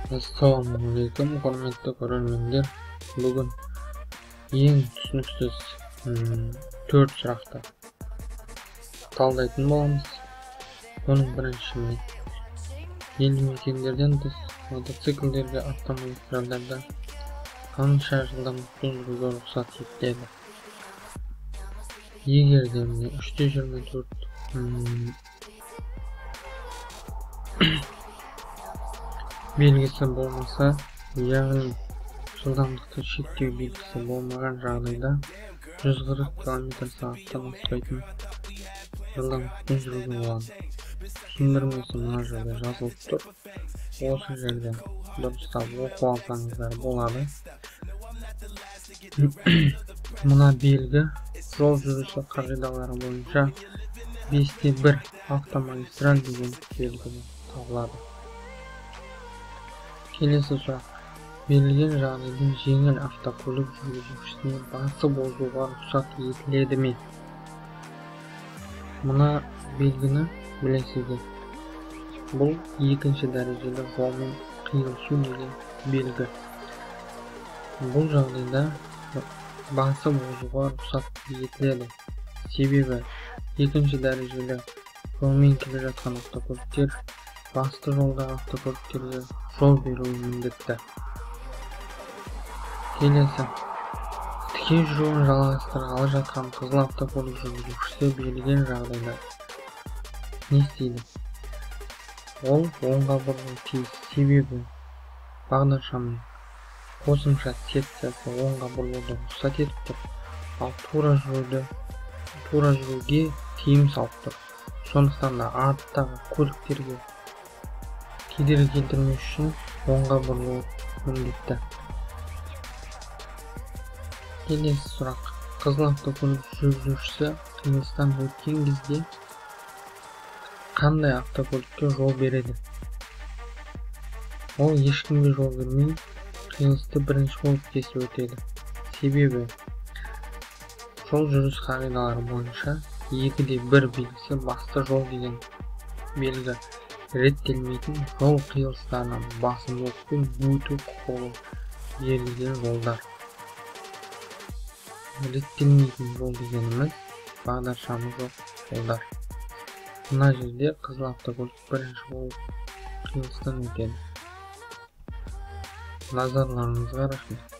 Assalomualaikum hurmatli ko'rarmanlar. Bugun eng tushuniksiz 4 suraқты tallaydigan bo'lamiz. Onun birinchisi eldi mekenlerden tez mototsikllarga avtomobillarda qancha жылдамдықпен ruxsat etiladi. Егерде 324 belgisi болмаса, яғни жылдамдықты шектеу белгісі болмаған жағдайда 140 км/сағаттан аспайтын жылдамдықпен жүруге болады. Түсіндірмесі мына жерде жазылып тұр. Осы жерде дұрыстап оқып алсаңыздар болады. Мына белгі жол жүрісі қағидалары бойынша 5-1 автомагистраль деген белгі табылады. Келесі сұрақ. Берілген жағдайда жеңіл автокөлік жүргізушісіне басып озуға рұқсат етіледі ме? Мына белгіні білесіздер. Бұл екінші дәрежелі жолмен қиылысу деген белгі. Бұл жағдайда басып озуға рұқсат етіледі. Себебі екінші дәрежелі жолмен келе жатқан автокөліктер басты жолдағы автокөліктерге жол беруі міндетті. Келесі. Тіке жүруін жалғастырғалы жатқан қызыл автокөлік жүргізушісі берілген жағдайда не істейді? Ол оңға бұрылуы тиіс. Себебі бағдаршамның қосымша секциясы оңға бұрылуды рұқсат етіп тұр, ал тура жүруге тыйым салып тұр. Сондықтан да арттағы көліктерге кедергі келтірмес үшін оңға бұрылуы міндетті. Келесі сұрақ. Қызыл автокөлік жүргізушісі қиылыстан өткен кезде қандай автокөлікке жол береді? Ол ешкімге жол бермей, қиылысты бірінші болып кесіп өтеді. Себебі жол жүріс қағидалары бойынша 2-1 белгісі басты жол деген белгі реттелмейтін жол қиылыстарынан басымдылықпен өту құқығы берілген жолдар. Реттелмейтін жол дегеніміз бағдаршамы жоқ жолдар. Мына жерде қызыл автокөлік бірінші болып қиылыстан өтеді. Назарларыңызға рахмет.